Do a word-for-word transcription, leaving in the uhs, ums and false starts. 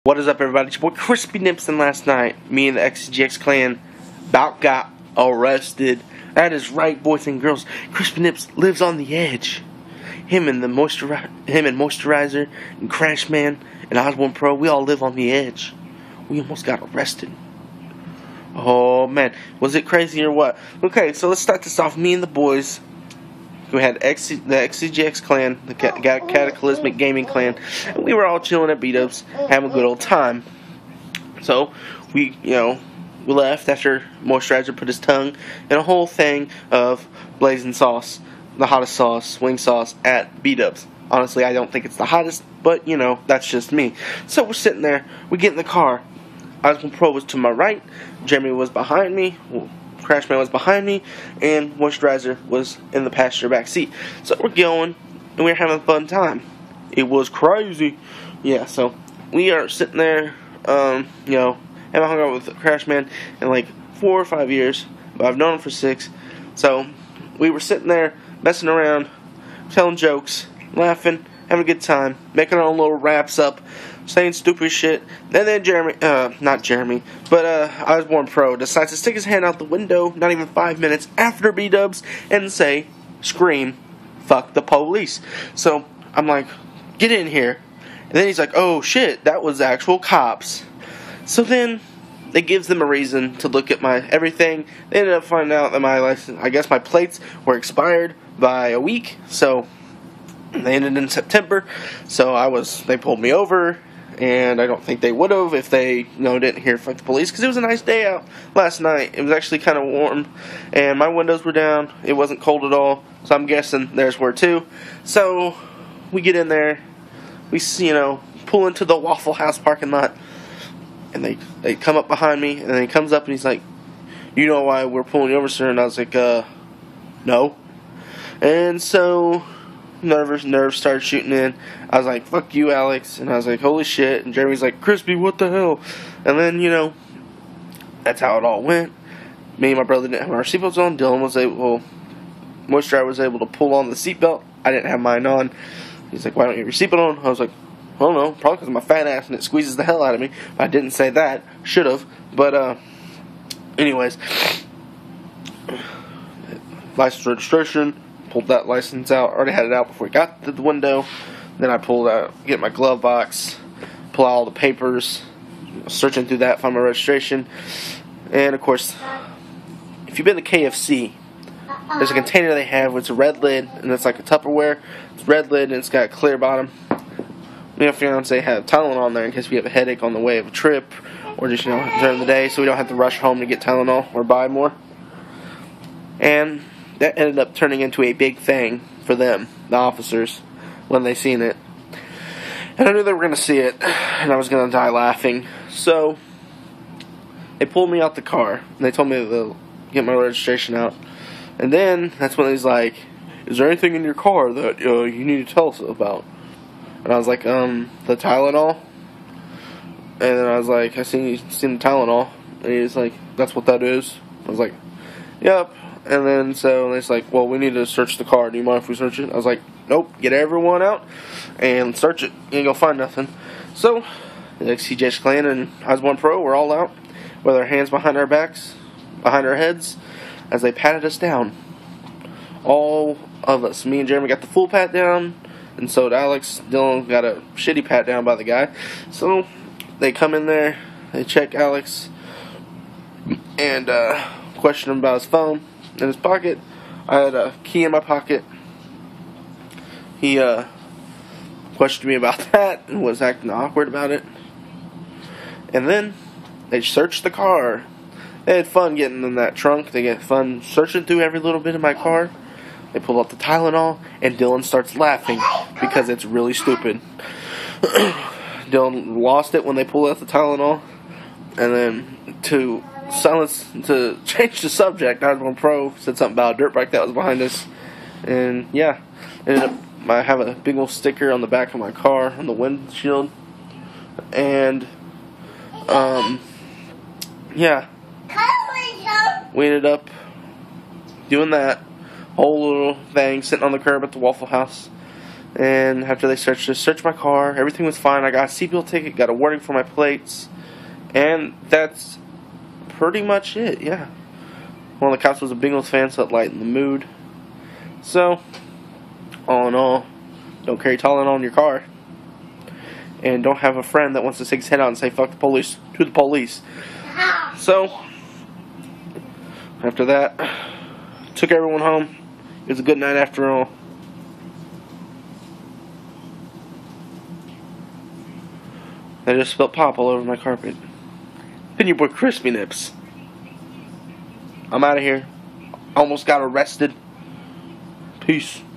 What is up, everybody? It's your boy Crispy Nips, and last night, me and the X C G X clan about got arrested. That is right, boys and girls. Crispy Nips lives on the edge. Him and the moisturizer, him and moisturizer, and Crash Man, and Osborne Pro, we all live on the edge. We almost got arrested. Oh man, was it crazy or what? Okay, so let's start this off. Me and the boys. We had X C, the X C G X clan, the Cataclysmic Gaming clan, and we were all chilling at B-Dubs, having a good old time. So, we, you know, we left after Moisturizer put his tongue in a whole thing of blazing sauce, the hottest sauce, wing sauce at B-Dubs. Honestly, I don't think it's the hottest, but, you know, that's just me. So, we're sitting there, we get in the car. Osborne Pro was to my right, Jeremy was behind me, Crash Man was behind me, and Moisturizer was in the passenger back seat. So we're going, and we're having a fun time. It was crazy. Yeah, so we are sitting there, um, you know, haven't hung out with Crash Man in like four or five years, but I've known him for six. So we were sitting there, messing around, telling jokes, laughing, having a good time, making our own little raps up, saying stupid shit. And then Jeremy, uh, not Jeremy, but uh, Osborne Pro decides to stick his hand out the window, not even five minutes after B-Dubs, and say, scream, fuck the police. So I'm like, get in here. And then he's like, oh shit, that was actual cops. So then it gives them a reason to look at my everything. They ended up finding out that my license, I guess my plates were expired by a week. So they ended in September. So I was, they pulled me over. And I don't think they would have if they, you know, didn't hear from the police, because it was a nice day out last night. It was actually kind of warm, and my windows were down. It wasn't cold at all, so I'm guessing theirs were too. So we get in there, we, you know, pull into the Waffle House parking lot, and they they come up behind me, and then he comes up and he's like, "You know why we're pulling you over, sir?" And I was like, "Uh, no." And so nervous nerves started shooting in. I was like, fuck you, Alex. And I was like, holy shit. And Jeremy's like, Crispy, what the hell? And then, you know, that's how it all went. Me and my brother didn't have our seatbelts on. Dylan was able, well, Moisturizer was able to pull on the seatbelt. I didn't have mine on. He's like, why don't you have your seatbelt on? I was like, I don't know, probably because of my fat ass and it squeezes the hell out of me. I didn't say that. Should have. But, uh, anyways, license registration. Pulled that license out. Already had it out before we got to the window. Then I pulled out, get my glove box, pull out all the papers, searching through that, find my registration. And of course, if you've been to K F C, there's a container they have with a red lid, and it's like a Tupperware. It's red lid and it's got a clear bottom. Me and my fiance have Tylenol on there in case we have a headache on the way of a trip, or just, you know, during the day, so we don't have to rush home to get Tylenol or buy more. And that ended up turning into a big thing for them, the officers, when they seen it. And I knew they were going to see it, and I was going to die laughing. So, they pulled me out the car, and they told me to get my registration out. And then, that's when he's like, is there anything in your car that uh, you need to tell us about? And I was like, um, the Tylenol? And then I was like, I seen you seen the Tylenol. And he was like, that's what that is? I was like, yep. And then, so, it's like, well, we need to search the car. Do you mind if we search it? I was like, nope, get everyone out and search it. You ain't gonna find nothing. So, the X C G X clan and Osborne Pro were all out with our hands behind our backs, behind our heads, as they patted us down. All of us. Me and Jeremy got the full pat down, and so did Alex. Dylan got a shitty pat down by the guy. So, they come in there, they check Alex, and uh, question him about his phone in his pocket. I had a key in my pocket. He uh, questioned me about that and was acting awkward about it. And then they searched the car. They had fun getting in that trunk. They had fun searching through every little bit of my car. They pulled out the Tylenol, and Dylan starts laughing because it's really stupid. Dylan lost it when they pulled out the Tylenol. And then to silence, to change the subject, Osborne Pro said something about a dirt bike that was behind us. And yeah, ended up, I have a big old sticker on the back of my car, on the windshield. And, um, yeah, we ended up doing that whole little thing, sitting on the curb at the Waffle House. And after they searched, just searched my car, everything was fine. I got a seatbelt ticket, got a warning for my plates, and that's pretty much it. Yeah. One of the cops was a Bengals fan, so it lightened the mood. So, all in all, don't carry Tylenol in your car. And don't have a friend that wants to stick his head out and say, fuck the police, to the police. So, after that, took everyone home. It was a good night after all. I just spilled pop all over my carpet. Been your boy Crispy Nips. I'm out of here. Almost got arrested. Peace.